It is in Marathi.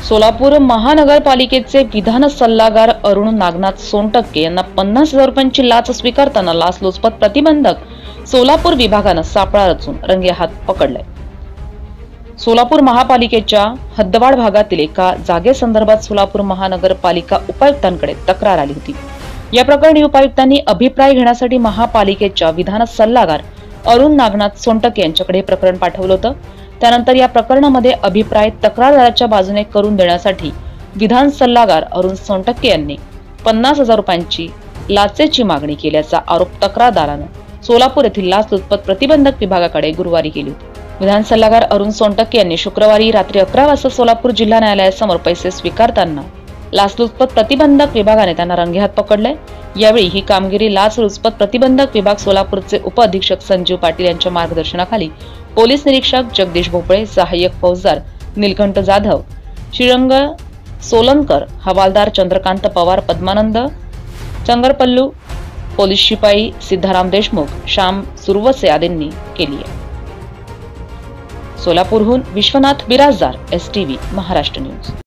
सोलापूर महानगरपालिकेचे विधान सल्लागार अरुण नागनाथ सोनटक्के यांना 50,000 रुपयांची लाच स्वीकारताना लाचलुचपत प्रतिबंधक सोलापूर विभागानं सापळा रचून रंगेहात पकडलाय। सोलापूर महापालिकेच्या हद्दवाड भागातील एका जागेसंदर्भात सोलापूर महानगरपालिका उपायुक्तांकडे तक्रार आली होती। या प्रकरणी उपायुक्तांनी अभिप्राय घेण्यासाठी महापालिकेच्या विधान सल्लागार अरुण नागनाथ सोनटक्के यांच्याकडे हे प्रकरण पाठवलं होतं। त्यानंतर या प्रकरणामध्ये अभिप्राय तक्रारदाराच्या बाजूने करून देण्यासाठी विधान सल्लागार अरुण सोनटक्के यांनी 50,000 रुपयांची लाचेची मागणी केल्याचा आरोप तक्रारदारानं सोलापूर येथील लाचलुचपत प्रतिबंधक विभागाकडे गुरुवारी केली होती। विधान सल्लागार अरुण सोनटक्के यांनी शुक्रवारी रात्री 11 वाजता सोलापूर जिल्हा न्यायालयासमोर पैसे स्वीकारताना लाचलुचपत प्रतिबंधक विभागाने त्यांना रंगेहात पकडले। यावेळी ही कामगिरी लाचलुचपत प्रतिबंधक विभाग सोलापूरचे उप अधीक्षक संजीव पाटील यांच्या मार्गदर्शनाखाली पोलीस निरीक्षक जगदीश भोपळे, सहाय्यक फौजदार नीलकंठ जाधव, श्रीरंग सोलनकर, हवालदार चंद्रकांत पवार, पद्मानंद चंगरपल्लू, पोलीस शिपाई सिद्धाराम देशमुख, श्याम सुरवसे आदींनी केली आहे। सोलापूरहून विश्वनाथ बिराजदार, STV महाराष्ट्र न्यूज।